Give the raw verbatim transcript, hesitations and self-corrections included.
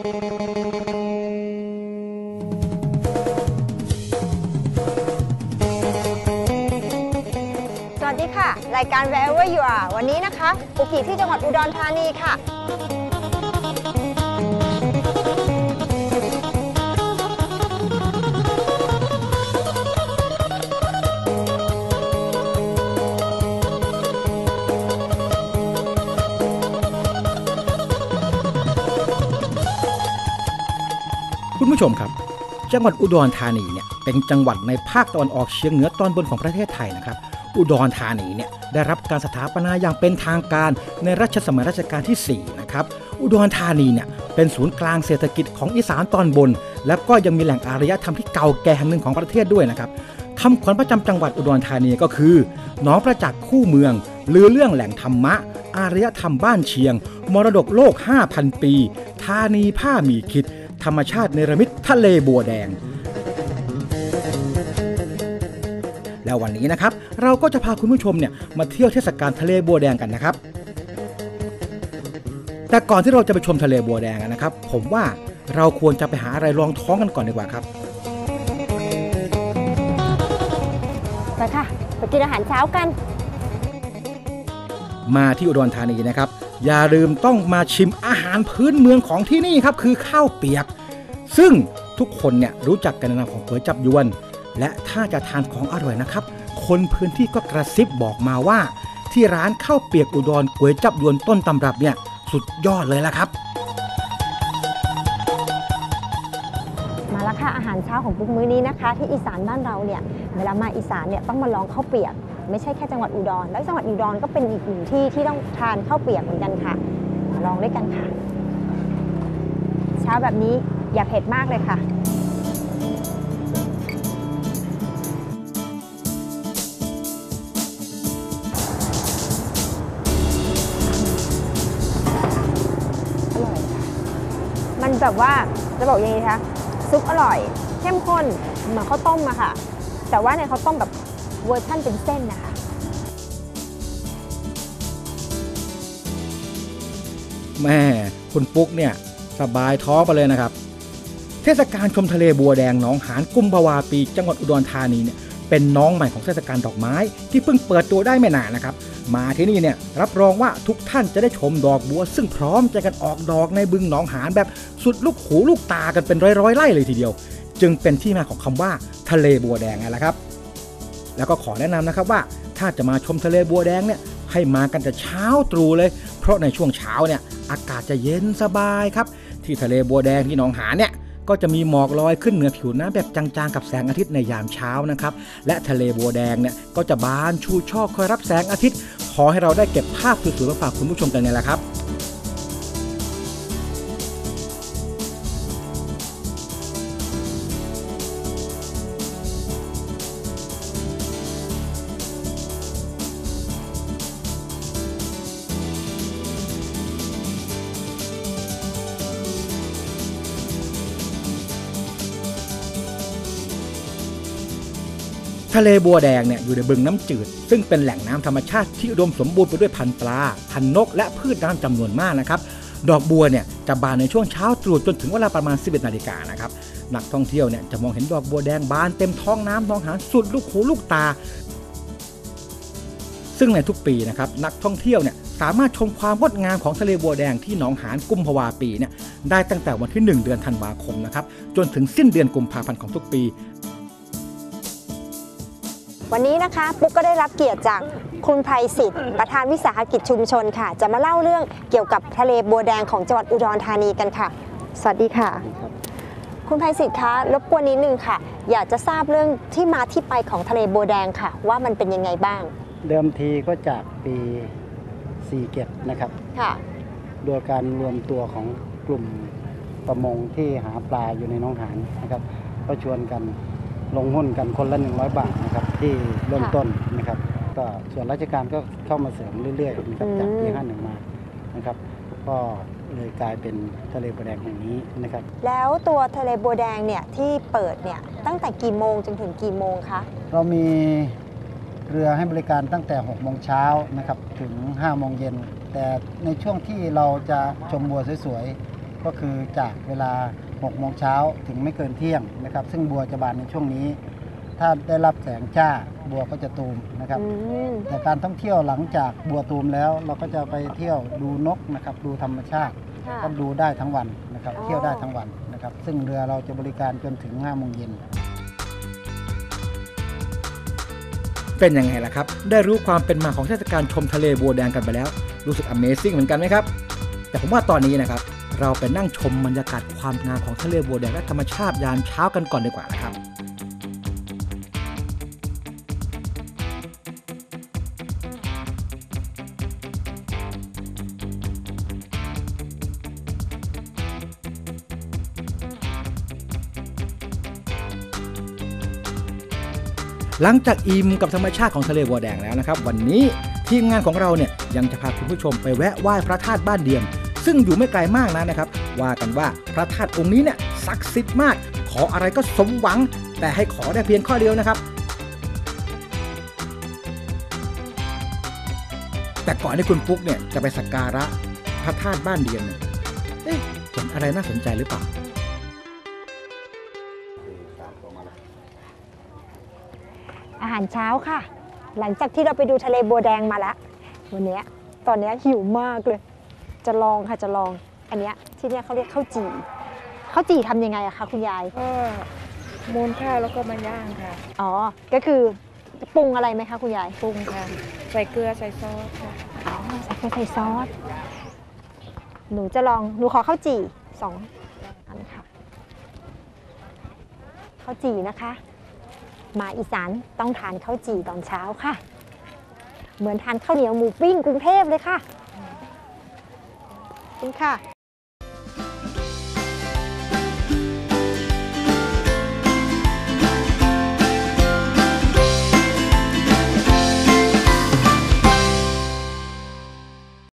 สวัสดีค่ะรายการ Wherever You Are วันนี้นะคะปุกอยู่ที่จังหวัดอุดรธานีค่ะคุณผู้ชมครับจังหวัดอุดรธานีเนี่ยเป็นจังหวัดในภาคตะวันออกเฉียงเหนือตอนบนของประเทศไทยนะครับอุดรธานีเนี่ยได้รับการสถาปนาอย่างเป็นทางการในรัชสมัยรัชกาลที่สี่นะครับอุดรธานีเนี่ยเป็นศูนย์กลางเศรษฐกิจของอีสานตอนบนแล้วก็ยังมีแหล่งอารยธรรมที่เก่าแก่แห่งหนึ่งของประเทศด้วยนะครับคำขวัญประจำจังหวัดอุดรธานีก็คือน้อมประจักษ์คู่เมืองลือเรื่องแหล่งธรรมะอารยธรรมบ้านเชียงมรดกโลก ห้าพัน ปีธานีผ้ามีคิดธรรมชาติเนรมิตทะเลบัวแดงแล้ววันนี้นะครับเราก็จะพาคุณผู้ชมเนี่ยมาเที่ยวเทศกาลทะเลบัวแดงกันนะครับแต่ก่อนที่เราจะไปชมทะเลบัวแดงนะครับผมว่าเราควรจะไปหาอะไรรองท้องกันก่อนดีกว่าครับไปค่ะไปกินอาหารเช้ากันมาที่อุดรธานีนะครับอย่าลืมต้องมาชิมอาหารพื้นเมืองของที่นี่ครับคือข้าวเปียกซึ่งทุกคนเนี่ยรู้จักกันในนามของก๋วยจับยวนและถ้าจะทานของอร่อยนะครับคนพื้นที่ก็กระซิบบอกมาว่าที่ร้านข้าวเปียกอุดรก๋วยจับยวนต้นตำรับเนี่ยสุดยอดเลยละครับมาแล้วค่ะอาหารเช้าของปุ๊กมื้อนี้นะคะที่อีสานบ้านเราเนี่ยเวลามาอีสานเนี่ยต้องมาลองข้าวเปียกไม่ใช่แค่จังหวัดอุดรแล้วจังหวัดอุดรก็เป็นอีกหนึ่งที่ที่ต้องทานข้าวเปียกเหมือนกันค่ะมาลองด้วยกันค่ะเช้าแบบนี้อย่าเผ็ดมากเลยค่ะอร่อยมันแบบว่าจะบอกยังไงคะซุปอร่อยเข้มข้นเหมือนข้าวต้มอะค่ะแต่ว่าในข้าวต้มแบบเวอร์ชั่นเป็นเส้นนะคะแม่คุณปุ๊กเนี่ยสบายท้องไปเลยนะครับเทศกาลชมทะเลบัวแดงหนองหานกุมภาวาปีจังหวัดอุดรธานีเนี่ยเป็นน้องใหม่ของเทศกาลดอกไม้ที่เพิ่งเปิดตัวได้ไม่นานนะครับมาที่นี่เนี่ยรับรองว่าทุกท่านจะได้ชมดอกบัวซึ่งพร้อมใจกันออกดอกในบึงหนองหานแบบสุดลูกหูลูกตากันเป็นร้อยๆไร่เลยทีเดียวจึงเป็นที่มาของคำว่าทะเลบัวแดงไงล่ะครับแล้วก็ขอแนะนำนะครับว่าถ้าจะมาชมทะเลบัวแดงเนี่ยให้มากันแต่เช้าตรู่เลยเพราะในช่วงเช้าเนี่ยอากาศจะเย็นสบายครับที่ทะเลบัวแดงที่หนองหานเนี่ยก็จะมีหมอกลอยขึ้นเหนือผิวน้ำแบบจางๆกับแสงอาทิตย์ในยามเช้านะครับและทะเลบัวแดงเนี่ยก็จะบานชูช่อคอยรับแสงอาทิตย์ขอให้เราได้เก็บภาพสวยๆมาฝากคุณผู้ชมกันไงล่ะครับ ทะเลบัวแดงเนี่ยอยู่ในบึงน้ำจืดซึ่งเป็นแหล่งน้ำธรรมชาติที่อุดมสมบูรณ์ไปด้วยพันธุ์ปลาพันธุ์นกและพืชน้ำจำนวนมากนะครับดอกบัวเนี่ยจะบานในช่วงเช้าตรู่จนถึงเวลาประมาณสิบเอ็ดนาฬิกานะครับนักท่องเที่ยวเนี่ยจะมองเห็นดอกบัวแดงบานเต็มท้องน้ำหนองหานสุดลูกหูลูกตาซึ่งในทุกปีนะครับนักท่องเที่ยวเนี่ยสามารถชมความงดงามของทะเลบัวแดงที่หนองหานกุมภาวาปีเนี่ยได้ตั้งแต่วันที่หนึ่งเดือนธันวาคมนะครับจนถึงสิ้นเดือนกุมภาพันธ์ของทุกปีวันนี้นะคะปุ๊กก็ได้รับเกียรติจากคุณไพศิษฐ์ประธานวิสาหกิจชุมชนค่ะจะมาเล่าเรื่องเกี่ยวกับทะเลบัวแดงของจังหวัดอุดรธานีกันค่ะสวัสดีค่ะคุณไพศิษฐ์คะรบกวนนิดนึงค่ะอยากจะทราบเรื่องที่มาที่ไปของทะเลบัวแดงค่ะว่ามันเป็นยังไงบ้างเดิมทีก็จากปีสี่เจ็ดนะครับค่ะโดยการรวมตัวของกลุ่มประมงที่หาปลาอยู่ในหนองหานนะครับก็ชวนกันลงหุ้นกันคนละหนึ่งร้อยบาทนะครับที่เริ่มต้นนะครับก็ส่วนราชการก็เข้ามาเสริมเรื่อยๆนะครับจากปีห้าสิบเอ็ดมานะครับก็เลยกลายเป็นทะเลบัวแดงแห่งนี้นะครับแล้วตัวทะเลบัวแดงเนี่ยที่เปิดเนี่ยตั้งแต่กี่โมงจนถึงกี่โมงคะเรามีเรือให้บริการตั้งแต่หกโมงเช้านะครับถึงห้าโมงเย็นแต่ในช่วงที่เราจะชมบัวสวยๆก็คือจากเวลาหกโมงเช้าถึงไม่เกินเที่ยงนะครับซึ่งบัวจะบานในช่วงนี้ถ้าได้รับแสงจ้าบัวก็จะตูมนะครับอืมแต่การท่องเที่ยวหลังจากบัวตูมแล้วเราก็จะไปเที่ยวดูนกนะครับดูธรรมชาติค่ะก็ดูได้ทั้งวันนะครับอ๋อเที่ยวได้ทั้งวันนะครับซึ่งเรือเราจะบริการจนถึงห้าโมงเย็นเป็นยังไงล่ะครับ ได้รู้ความเป็นมาของเทศกาลชมทะเลบัวแดงกันไปแล้ว รู้สึก Amazing เหมือนกันไหมครับ แต่ผมว่าตอนนี้นะครับเราไปนั่งชมบรรยากาศความงามของทะเลบัวแดงและธรรมชาติยามเช้ากันก่อนดีกว่านะครับ หลังจากอิ่มกับธรรมชาติของทะเลบัวแดงแล้วนะครับวันนี้ทีมงานของเราเนี่ยยังจะพาคุณผู้ชมไปแวะไหว้พระธาตุบ้านเดียม ซึ่งอยู่ไม่ไกลมากนะนะครับว่ากันว่าพระธาตุองค์นี้เนี่ยศักดิ์สิทธิ์มากขออะไรก็สมหวังแต่ให้ขอได้เพียงข้อเดียวนะครับแต่ก่อนที่คุณปุ๊กเนี่ยจะไปสักการะพระธาตุบ้านเดียมเนี่ยเอ๊ะเห็นอะไรน่าสนใจหรือเปล่าอาหารเช้าค่ะ หลังจากที่เราไปดูทะเลบัวแดงมาแล้ววันนี้ตอนนี้หิวมากเลย จะลองค่ะจะลองอันเนี้ยที่เนี่ยเขาเรียกข้าวจี่ข้าวจี่ทำยังไงอะคะคุณยายก็มูนข้าวแล้วก็มาย่างค่ะอ๋อก็คือปรุงอะไรไหมคะคุณยายปรุงค่ะ ใส่เกลือใส่ซอสค่ะอ๋อใส่เกลือใส่ซอสหนูจะลองหนูขอข้าวจี่สองอันค่ะข้าวจี่นะคะ มาอีสานต้องทานข้าวจี่ตอนเช้าค่ะ เหมือนทานข้าวเหนียวหมูปิ้งกรุงเทพเลยค่ะขอบคุณค่ะ